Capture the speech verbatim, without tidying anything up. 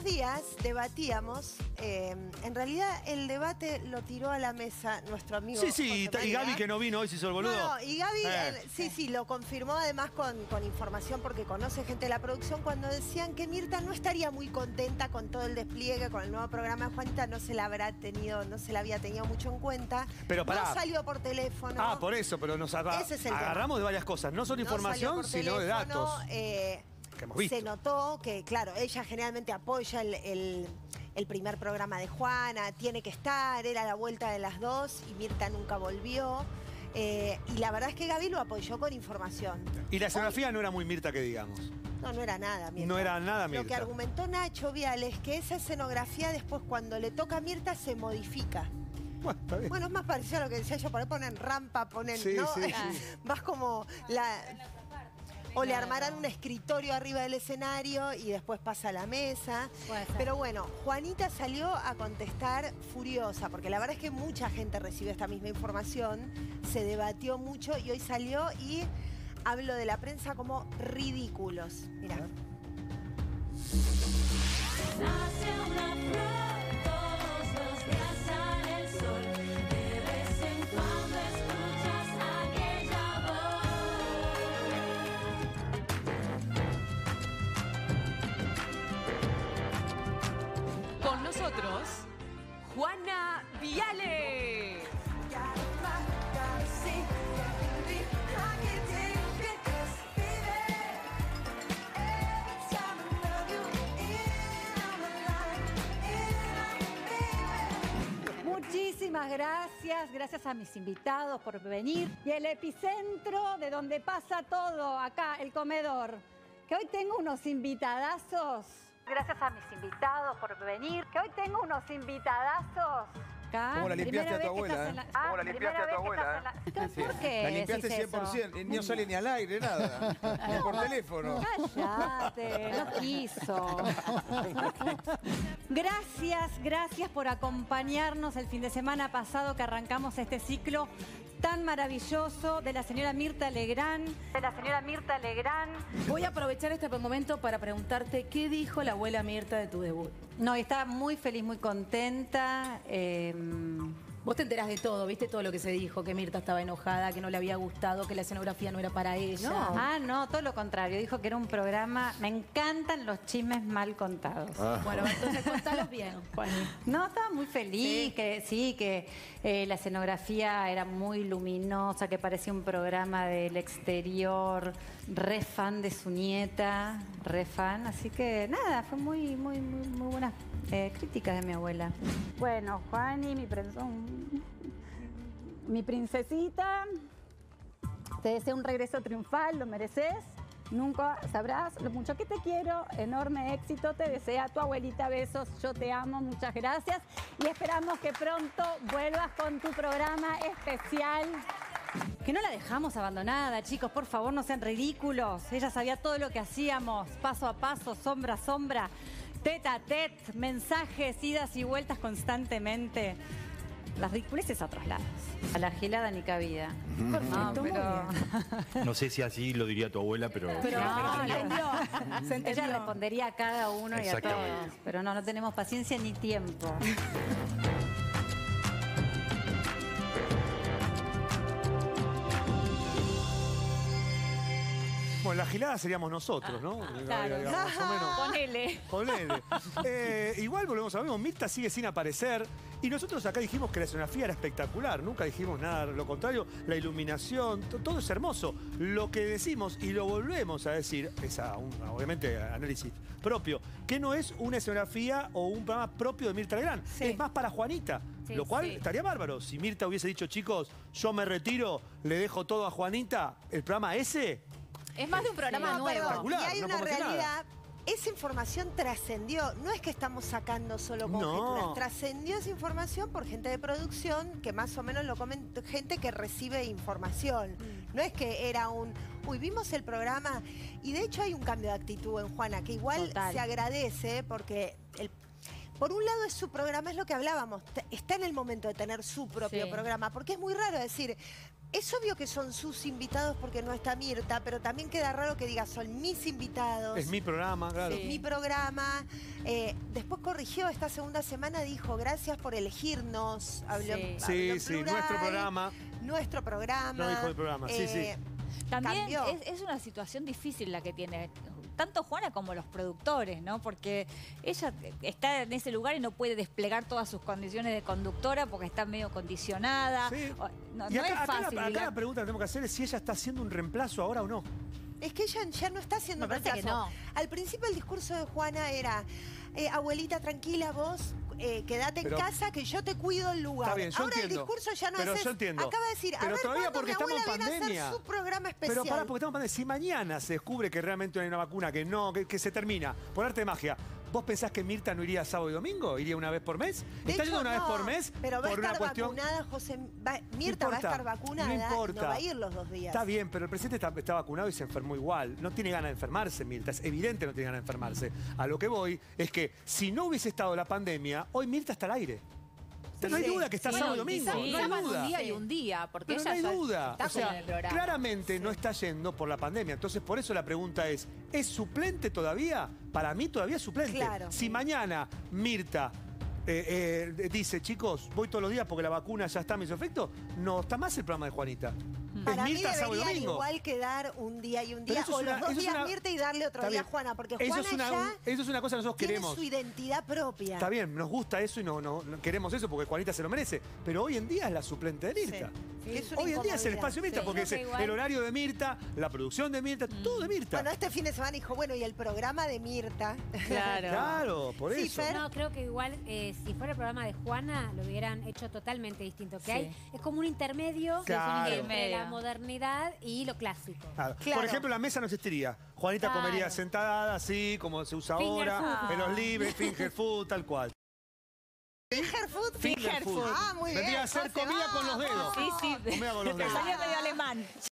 estos días debatíamos, eh, en realidad el debate lo tiró a la mesa nuestro amigo Sí, sí, José y Gaby que no vino hoy se hizo el boludo. No, no, y Gaby, eh. eh, sí, sí, lo confirmó además con, con información porque conoce gente de la producción cuando decían que Mirta no estaría muy contenta con todo el despliegue, con el nuevo programa de Juanita, no se la habrá tenido, no se la había tenido mucho en cuenta. Pero pará. No salió por teléfono. Ah, por eso, pero nos aga Ese es el agarramos tema. de varias cosas. No solo No información, por sino de teléfono, datos. Eh, que hemos visto. Se notó que, claro, ella generalmente apoya el, el, el primer programa de Juana, tiene que estar, era la vuelta de las dos y Mirta nunca volvió. Eh, y la verdad es que Gaby lo apoyó con información. Y la escenografía no era muy Mirta que digamos. No, no era nada Mirta. No era nada Mirta. Lo que argumentó Nacho Vial es que esa escenografía después cuando le toca a Mirta se modifica. Bueno, está bien. Bueno, es más parecido a lo que decía yo, por ahí ponen rampa, ponen, Sí, ¿no? sí, sí. Vas como la... O le armarán un escritorio arriba del escenario y después pasa a la mesa. Pero bueno, Juanita salió a contestar furiosa, porque la verdad es que mucha gente recibió esta misma información, se debatió mucho y hoy salió y habló de la prensa como ridículos. Mirá. Con nosotros, Juana Viale. Muchísimas gracias, gracias a mis invitados por venir. Y el epicentro de donde pasa todo, acá, el comedor. Que hoy tengo unos invitadazos. Gracias a mis invitados por venir. Que hoy tengo unos invitadazos. Acá. ¿Cómo la limpiaste a tu abuela? La... ¿eh? Ah, ¿Cómo la limpiaste a tu abuela? La... Sí. ¿Por qué La limpiaste decís cien por ciento. eso? No sale ni al aire, nada. Ni por teléfono. Cállate, no quiso. Gracias, gracias por acompañarnos el fin de semana pasado que arrancamos este ciclo tan maravilloso de la señora Mirta Legrand. De la señora Mirta Legrand. Voy a aprovechar este momento para preguntarte qué dijo la abuela Mirta de tu debut. No, estaba muy feliz, muy contenta. Eh... Vos te enterás de todo, ¿viste? Todo lo que se dijo, que Mirta estaba enojada, que no le había gustado, que la escenografía no era para ella. No. Ah, no, todo lo contrario. Dijo que era un programa... Me encantan los chismes mal contados. Ah. Bueno, entonces contalos bien, Juani. No, estaba muy feliz, ¿Sí? que sí, que eh, la escenografía era muy luminosa, que parecía un programa del exterior, re fan de su nieta, re fan. Así que nada, fue muy, muy, muy, muy buenas eh, críticas de mi abuela. Bueno, Juani, mi prensón. Mi princesita, te deseo un regreso triunfal, lo mereces. Nunca sabrás lo mucho que te quiero. Enorme éxito te desea tu abuelita. Besos, yo te amo, muchas gracias. Y esperamos que pronto vuelvas con tu programa especial. Que no la dejamos abandonada, chicos, por favor, no sean ridículos. Ella sabía todo lo que hacíamos, paso a paso, sombra a sombra, tete a tete, mensajes, idas y vueltas constantemente. Las ridiculeces a otros lados. A la gilada ni cabida. Perfecto, no, pero... No sé si así lo diría tu abuela, pero... Pero No, se entendió. Se entendió. Ella respondería a cada uno y a todos. Exactamente. Pero no, no tenemos paciencia ni tiempo. Bueno, la gilada seríamos nosotros, ¿no? Claro. Digamos, más o menos. Ponele. Ponele. Eh, igual volvemos a lo mismo, Mirta sigue sin aparecer y nosotros acá dijimos que la escenografía era espectacular, nunca dijimos nada, lo contrario, la iluminación, todo es hermoso. Lo que decimos y lo volvemos a decir, es a un, obviamente análisis propio, que no es una escenografía o un programa propio de Mirta Legrand, Sí. es más para Juanita. Sí, lo cual sí. estaría bárbaro. Si Mirta hubiese dicho, chicos, yo me retiro, le dejo todo a Juanita, el programa ese... Es más de un programa No, nuevo. perdón, y Espectacular, hay no una podemos decir realidad. Esa información trascendió. No es que estamos sacando solo No. conjeturas. Trascendió esa información por gente de producción que más o menos lo comenta, gente que recibe información. No es que era un, uy, vimos el programa. Y de hecho hay un cambio de actitud en Juana, que igual Total. se agradece porque el... Por un lado es su programa, es lo que hablábamos. Está en el momento de tener su propio Sí. programa, porque es muy raro decir... es obvio que son sus invitados porque no está Mirta, pero también queda raro que diga son mis invitados. Es mi programa, claro. Mi programa. Eh, después corrigió esta segunda semana, dijo gracias por elegirnos. Habló, Sí. habló Sí, en sí, plural, nuestro programa. Nuestro programa. No dijo el programa, sí, sí. También cambió. es, es una situación difícil la que tiene tanto Juana como los productores, ¿no? Porque ella está en ese lugar y no puede desplegar todas sus condiciones de conductora porque está medio condicionada. Sí. O- No, Y no acá, es acá fácil. la, acá y la- la pregunta que tenemos que hacer es si ella está haciendo un reemplazo ahora o no. Es que ella ya no está haciendo Me parece que reemplazo. no. Al principio el discurso de Juana era, eh, abuelita, tranquila, vos eh, quedate Pero- en casa que yo te cuido el lugar. Está bien, yo Ahora entiendo. el discurso ya no Pero es yo ese. entiendo. Acaba de decir, a Pero ver todavía cuándo porque mi estamos en abuela viene a pandemia. hacer su programa especial. Pero pará, porque estamos hablando de si mañana se descubre que realmente hay una vacuna, que no, que, que se termina, por arte de magia, ¿vos pensás que Mirta no iría sábado y domingo? ¿Iría una vez por mes? De ¿Está hecho, yendo una no, vez por mes? Pero va a por estar una cuestión... vacunada, José. va- Mirta No va a importa, estar vacunada. no importa. No va a ir los dos días. Está bien, pero el presidente está, está vacunado y se enfermó igual. No tiene ganas de enfermarse, Mirta. Es evidente que no tiene ganas de enfermarse. A lo que voy es que si no hubiese estado la pandemia, hoy Mirta está al aire. No hay sí, duda que está sí. sábado y domingo. Quizás No hay van un duda. día y un día, porque Pero no ella hay ya duda. está O sea, como en el programa. claramente no está yendo por la pandemia. Entonces, por eso la pregunta es, ¿es suplente todavía? Para mí todavía es suplente. Claro. Si mañana Mirta eh, eh, dice, chicos, voy todos los días porque la vacuna ya está a mis efectos, no está más el programa de Juanita. Para es mí Mirta sábado y deberían domingo. igual quedar un día y un Pero día, eso es o una- los dos eso es días una- Mirta y darle otro Está día a bien. Juana, porque Eso Juana es una, ya eso es una cosa que nosotros tiene queremos. su identidad propia. Está bien, nos gusta eso y no, no, no queremos eso porque Juanita se lo merece. Pero hoy en día es la suplente de Mirta. Sí, que es una Hoy en día es el incomodidad. espacio de Mirta Sí. porque Creo es que igual- el horario de Mirta, la producción de Mirta, todo de Mirta. Bueno, este fin de semana dijo, bueno, y el programa de Mirta. Claro. Claro, por Sí, eso. Fer. No, creo que igual eh, si fuera el programa de Juana lo hubieran hecho totalmente distinto. Que Sí. hay, es como un intermedio Claro. entre Intermedio. la modernidad y lo clásico. Claro. Claro. Por ejemplo, la mesa no existiría. Juanita Claro. comería sentada, así como se usa Finger ahora, food. en los libres, finger food, tal cual. Finger food. Finger food. Ah, muy bien. Vendría a ser José, comida con los vamos. dedos. Sí, sí. Comida con los Te dedos. salió medio alemán.